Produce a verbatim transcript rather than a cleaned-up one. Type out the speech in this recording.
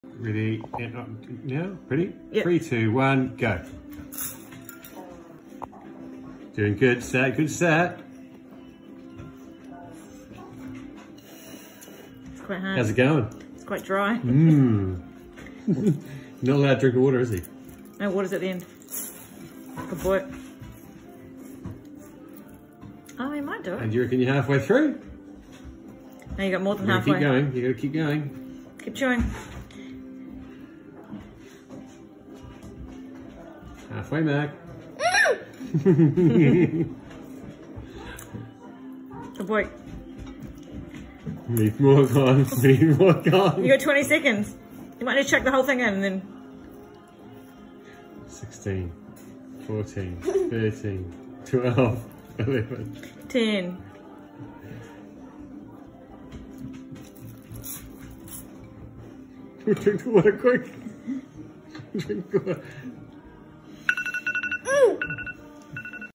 Ready? Now? Ready? Yep. Three, two, one, go. Doing good, set, good set. It's quite hard. How's it going? It's quite dry. Mmm. Not allowed to drink water, is he? No water's at the end. Good boy. Oh, he might do it. And you reckon you're halfway through? No, you got more than You halfway. keep going, you gotta keep going. Keep chewing. Halfway, Mac. Good boy. Need more gone, need more gone. You got twenty seconds. You might need to chuck the whole thing in and then... sixteen, fourteen, thirteen, twelve, eleven. ten. Drink the water quick. Drink the water.